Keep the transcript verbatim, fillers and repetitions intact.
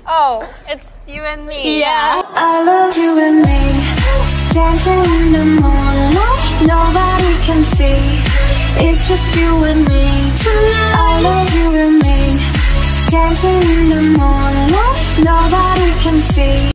Oh, it's you and me. Yeah. I love you and me, dancing in the moonlight, nobody can see. It's just you and me tonight. I love you and me, dancing in the moonlight, nobody can see.